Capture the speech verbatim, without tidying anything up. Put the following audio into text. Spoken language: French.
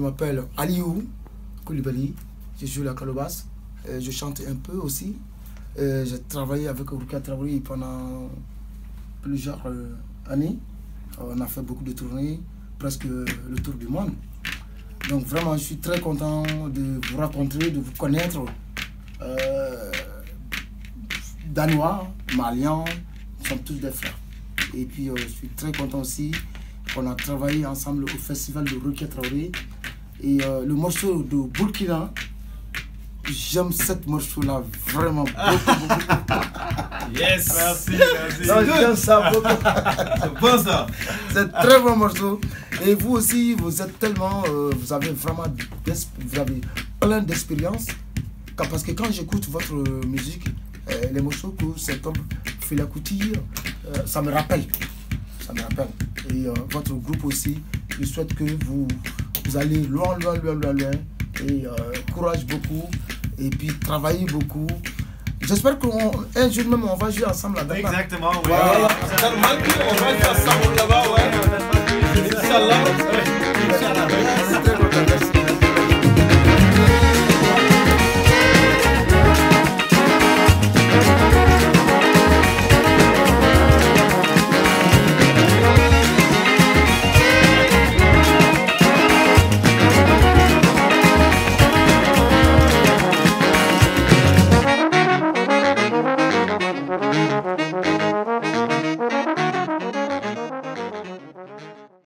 m'appelle Aliou Koulibaly, je joue la calebasse, euh, je chante un peu aussi. Euh, j'ai travaillé avec Rukia Traoré pendant plusieurs euh, années. On a fait beaucoup de tournées, presque le tour du monde. Donc vraiment, je suis très content de vous rencontrer, de vous connaître. Euh, Danois, Maliens, nous sommes tous des frères. Et puis euh, je suis très content aussi qu'on a travaillé ensemble au festival de Rukia Traoré. Et euh, le morceau de Burkina, j'aime cette morceau-là vraiment beaucoup, beaucoup. Yes, merci, merci. J'aime ça beaucoup. C'est bon ça. C'est un très bon morceau. Et vous aussi, vous êtes tellement, euh, vous avez vraiment, vous avez plein d'expérience. Parce que quand j'écoute votre musique, euh, les morceaux que cet homme fait la coutille, euh, ça me rappelle. Ça me rappelle. Et euh, votre groupe aussi, je souhaite que vous, vous allez loin, loin, loin, loin, loin. Et euh, courage beaucoup. Et puis travaillez beaucoup. J'espère qu'un jour même on va jouer ensemble là-bas. Exactement, oui. Voilà. C'est normal qu'on va jouer ensemble là-bas, ouais. Inch'Allah. Inch'Allah. C'est très content, merci. Thank you.